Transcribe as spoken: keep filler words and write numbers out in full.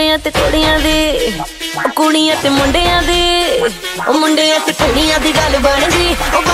कुड़ियां ते कुड़ियां दे कुड़ियां ते मुंडियां दे ओ मुंडियां ते कुड़ियां दी गल बन गई।